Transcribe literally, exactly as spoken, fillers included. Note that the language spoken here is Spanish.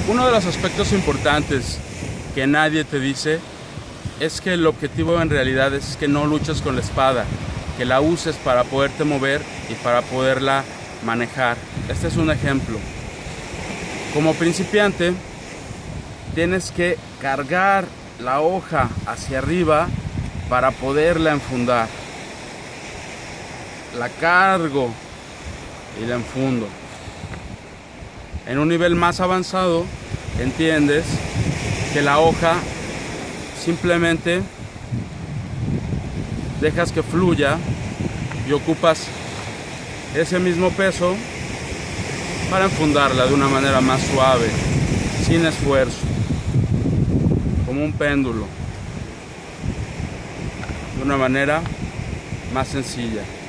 Uno de los aspectos importantes que nadie te dice es que el objetivo en realidad es que no luches con la espada, que la uses para poderte mover y para poderla manejar. Este es un ejemplo. Como principiante, tienes que cargar la hoja hacia arriba para poderla enfundar. La cargo y la enfundo. En un nivel más avanzado, entiendes que la hoja simplemente dejas que fluya y ocupas ese mismo peso para enfundarla de una manera más suave, sin esfuerzo, como un péndulo, de una manera más sencilla.